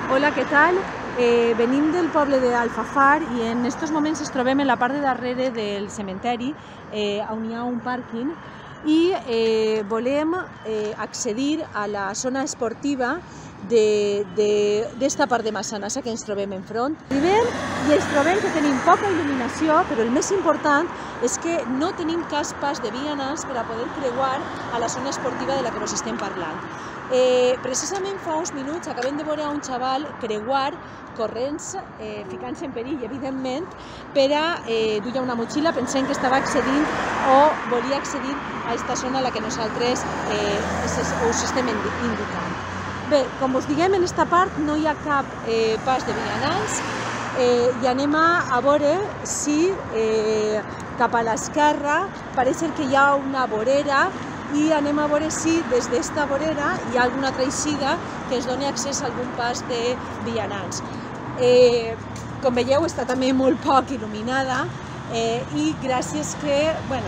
Hola, què tal? Venim del poble d'Alfafar i en aquests moments ens trobem en la part de darrere del cementeri, on hi ha un pàrquing, i volem accedir a la zona esportiva d'esta part de Massanassa que ens trobem enfront. Arribem i ens trobem que tenim poca il·luminació, però el més important és que no tenim cas pas de vianants per a poder creuar a la zona esportiva de la que us estem parlant. Precisament fa uns minuts acabem de veure un xaval creuar corrents, ficant-se en perill, evidentment, per a duia una motxilla pensant que estava accedint o volia accedir a aquesta zona a la que nosaltres us estem indicant. Bé, com us diguem, en aquesta part no hi ha cap pas de vianants i anem a veure si cap a l'esquerra pareix que hi ha una vorera i anem a veure si des d'esta vorera hi ha alguna altra eixida que ens doni accés a algun pas de vianants. Com veieu, està també molt poc il·luminada i gràcies que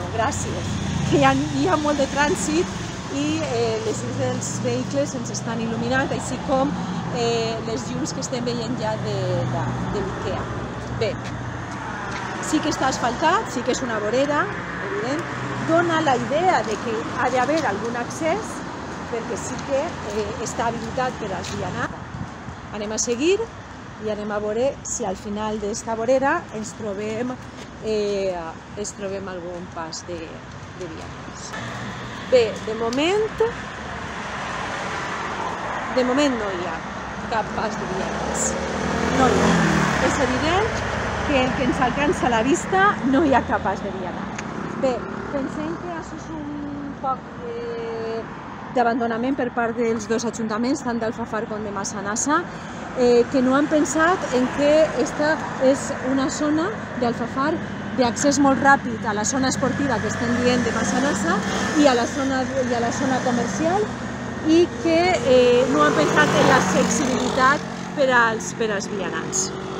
hi ha molt de trànsit i les llums dels vehicles ens estan il·luminant, així com les llums que estem veient ja de l'IKEA. Bé, sí que està asfaltat, sí que és una vorera, evident, dona la idea de que ha d'haver algun accés, perquè sí que està habilitat per als vianants. Anem a seguir i anem a veure si al final d'esta vorera ens trobem algun pas de vianants. Bé, de moment no hi ha cap pas de vianants. No hi ha. És evident que el que ens alcança a la vista no hi ha cap pas de vianants. Bé, pensem que això és un poc d'abandonament per part dels dos ajuntaments, tant d'Alfafar com de Massanassa, que no han pensat en que aquesta és una zona d'Alfafar d'accés molt ràpid a la zona esportiva que estem dient de Massanassa i a la zona comercial, i que no han pensat en l'accessibilitat per als vianants.